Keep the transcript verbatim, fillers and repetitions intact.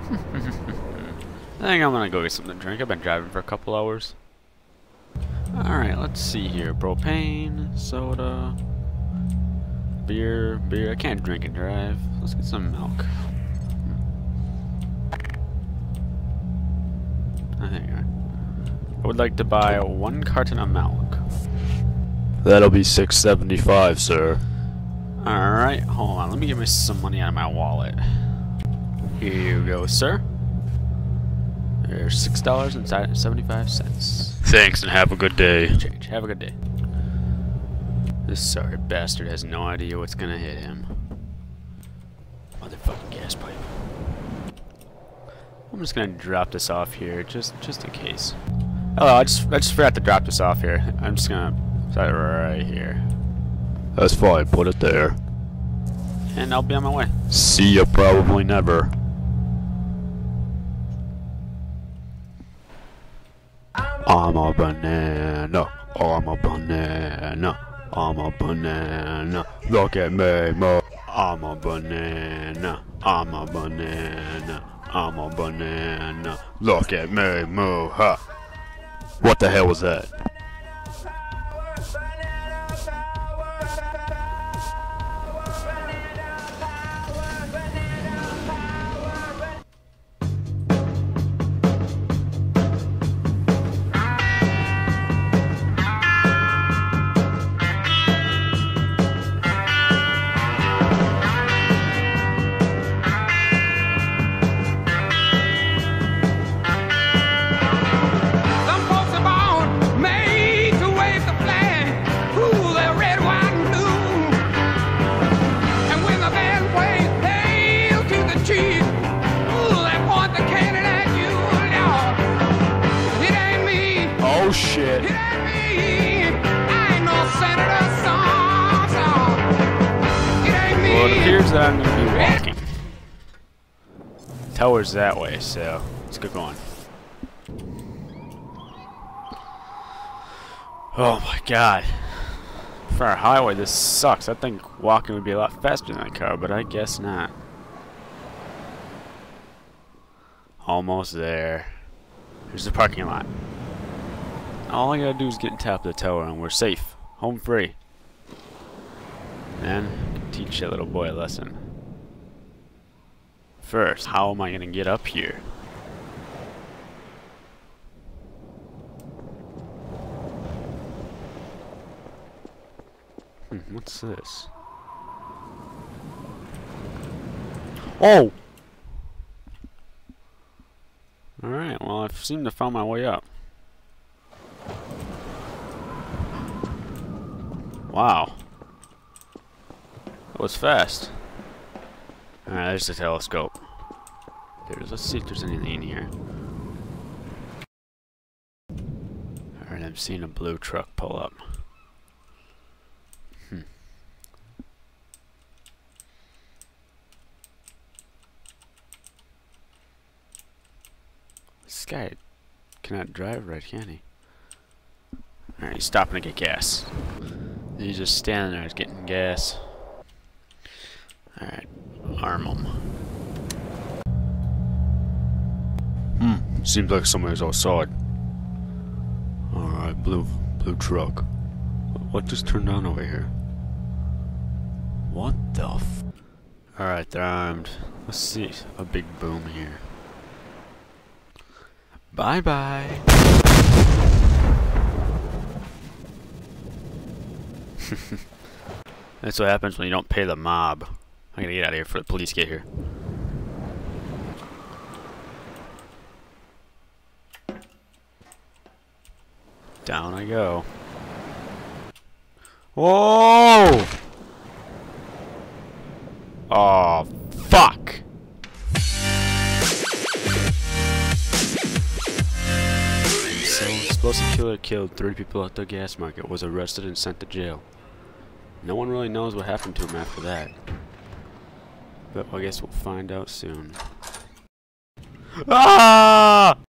I think I'm gonna go get something to drink. I've been driving for a couple hours. Alright, let's see here. Propane, soda, beer, beer. I can't drink and drive. Let's get some milk. I think I, I would like to buy one carton of milk. That'll be six seventy-five, sir. Alright, hold on. Let me get me some money out of my wallet. Here you go, sir. There's six dollars and seventy-five cents. Thanks and have a good day. Change. Have a good day. This sorry bastard has no idea what's gonna hit him. Motherfucking gas pipe. I'm just gonna drop this off here, just just in case. Hello, I just I just forgot to drop this off here. I'm just gonna set it right here, That's fine, put it there. and I'll be on my way. See ya probably never. I'm a banana. I'm a banana. I'm a banana. Look at me, mo. I'm a banana. I'm a banana. I'm a banana. Look at me, mo. Ha. What the hell was that? Oh shit. It ain't me. I ain't no senator, son, son. It ain't me. Well, it appears that I'm going to be walking. Tower's that way, so let's get going. Oh my god. For our highway, this sucks. I think walking would be a lot faster than a car, but I guess not. Almost there. Here's the parking lot. All I gotta do is get on top of the tower and we're safe. Home free. Then, I can teach that little boy a lesson. First, how am I gonna get up here? Hmm, what's this? Oh! Alright, well, I seem to have found my way up. Wow. That was fast. Alright, there's the telescope. There's, let's see if there's anything in here. Alright, I'm seeing a blue truck pull up. Hmm. This guy cannot drive right, can he? Alright, he's stopping to get gas. He's just standing there, he's getting gas. Alright, arm him. Hmm, seems like somebody's outside. Alright, blue blue truck. What just turned on over here? What the f... Alright, they're armed. Let's see a big boom here. Bye bye. That's what happens when you don't pay the mob. I gotta get out of here before the police get here. Down I go. Whoa! Oh, fuck! So, Explosivekilla killed three people at the gas market, was arrested and sent to jail. No one really knows what happened to him after that. But I guess we'll find out soon. Ah!